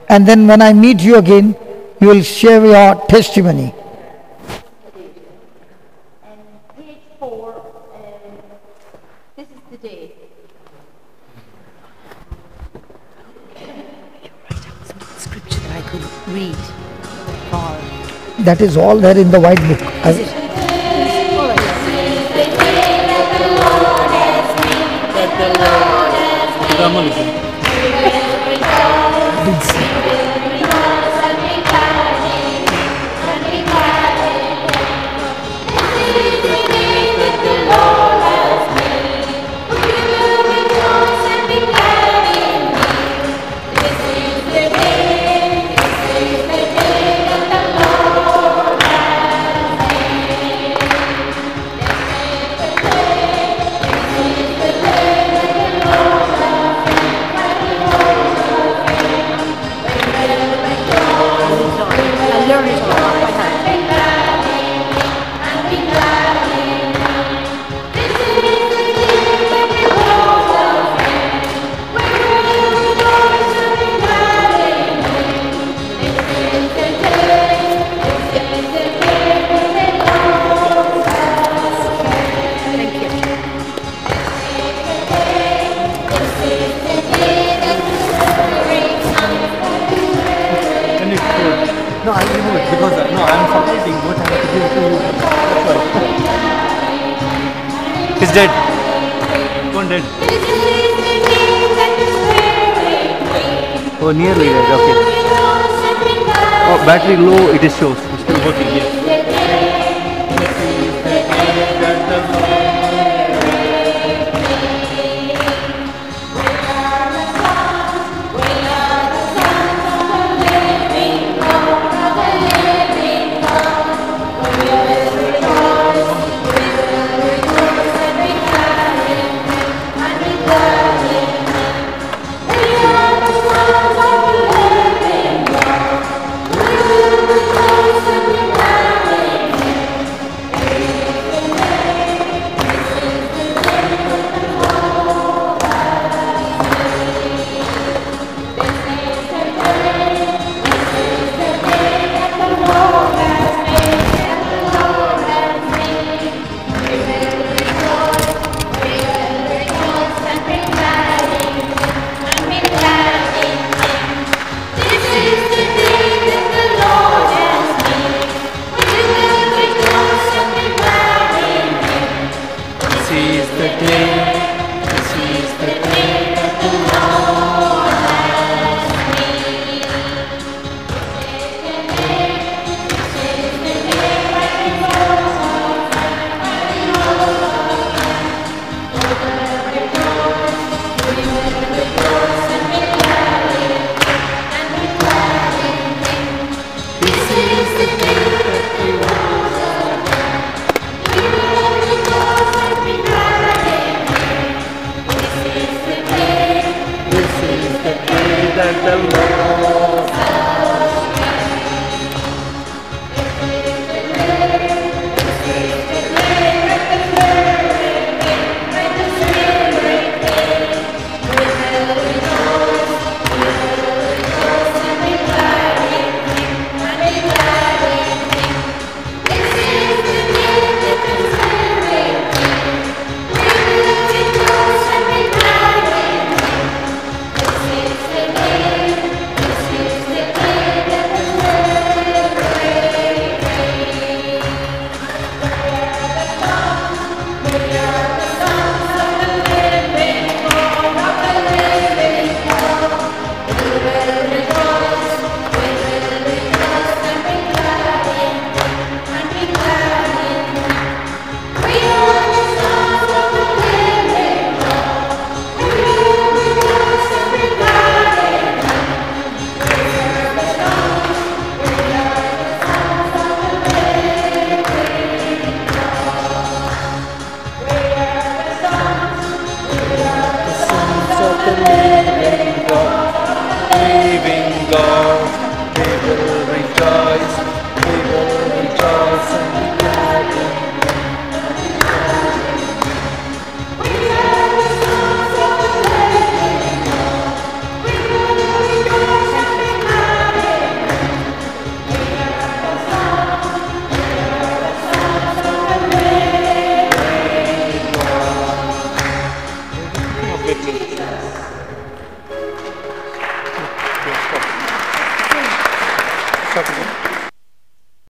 And then when I meet you again, you will share your testimony. And page 4, this is the day. Scripture that I could read. Paul. That is all there in the white book. Is it? Didn't see. I learned it all by heart. Thank you. Can you no, I'll remove it because I'm forgetting what I have to give to you. That's why. He's dead. Gone dead. Oh, nearly dead. Okay. Oh, battery low. It is shows. It's still working. Yes. start again.